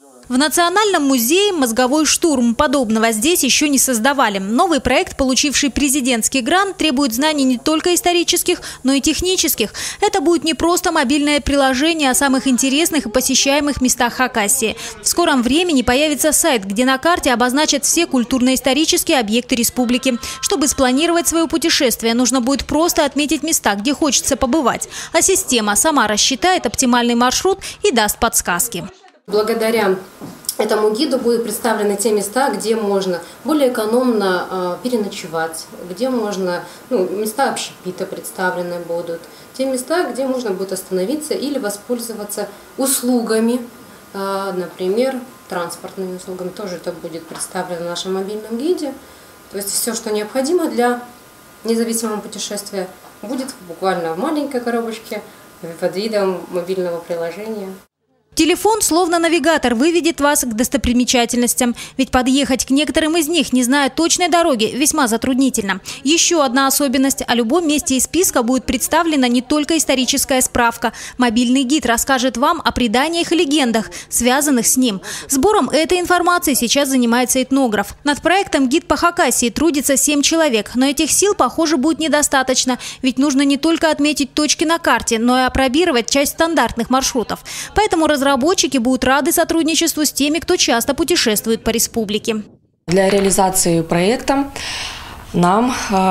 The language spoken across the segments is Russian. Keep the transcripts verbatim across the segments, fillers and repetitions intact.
В Национальном музее «Мозговой штурм». Подобного здесь еще не создавали. Новый проект, получивший президентский грант, требует знаний не только исторических, но и технических. Это будет не просто мобильное приложение о самых интересных и посещаемых местах Хакасии. В скором времени появится сайт, где на карте обозначат все культурно-исторические объекты республики. Чтобы спланировать свое путешествие, нужно будет просто отметить места, где хочется побывать. А система сама рассчитает оптимальный маршрут и даст подсказки. Благодаря этому гиду будут представлены те места, где можно более экономно э, переночевать, где можно, ну, места общепита представлены будут, те места, где можно будет остановиться или воспользоваться услугами, э, например, транспортными услугами. Тоже это будет представлено в нашем мобильном гиде. То есть все, что необходимо для независимого путешествия, будет буквально в маленькой коробочке под видом мобильного приложения. Телефон, словно навигатор, выведет вас к достопримечательностям. Ведь подъехать к некоторым из них, не зная точной дороги, весьма затруднительно. Еще одна особенность – о любом месте из списка будет представлена не только историческая справка. Мобильный гид расскажет вам о преданиях и легендах, связанных с ним. Сбором этой информации сейчас занимается этнограф. Над проектом «Гид по Хакасии» трудится семь человек. Но этих сил, похоже, будет недостаточно. Ведь нужно не только отметить точки на карте, но и опробировать часть стандартных маршрутов. Поэтому разработчики Разработчики будут рады сотрудничеству с теми, кто часто путешествует по республике. Для реализации проекта нам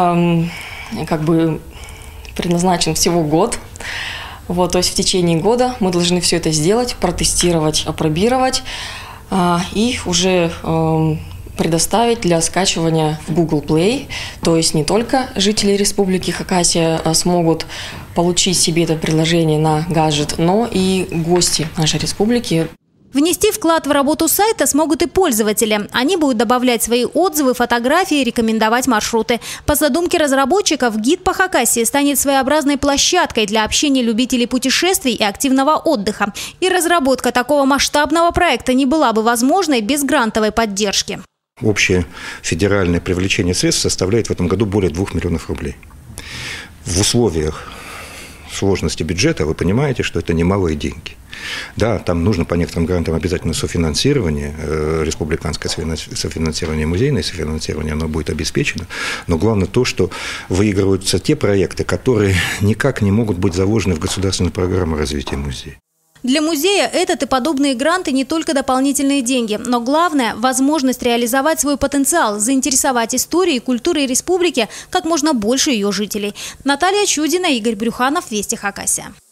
э, как бы предназначен всего год. Вот, то есть в течение года мы должны все это сделать, протестировать, опробировать э, и уже э, предоставить для скачивания в Google Play. То есть не только жители Республики Хакасия смогут получить себе это приложение на гаджет, но и гости нашей республики. Внести вклад в работу сайта смогут и пользователи. Они будут добавлять свои отзывы, фотографии, рекомендовать маршруты. По задумке разработчиков, гид по Хакасии станет своеобразной площадкой для общения любителей путешествий и активного отдыха. И разработка такого масштабного проекта не была бы возможной без грантовой поддержки. Общее федеральное привлечение средств составляет в этом году более двух миллионов рублей. В условиях сложности бюджета вы понимаете, что это немалые деньги. Да, там нужно по некоторым грантам обязательно софинансирование, э, республиканское софинансирование, музейное софинансирование, оно будет обеспечено. Но главное то, что выигрываются те проекты, которые никак не могут быть заложены в государственную программу развития музея. Для музея этот и подобные гранты не только дополнительные деньги, но главное – возможность реализовать свой потенциал, заинтересовать историей и культурой республики как можно больше ее жителей. Наталья Чудина, Игорь Брюханов, Вести Хакасия.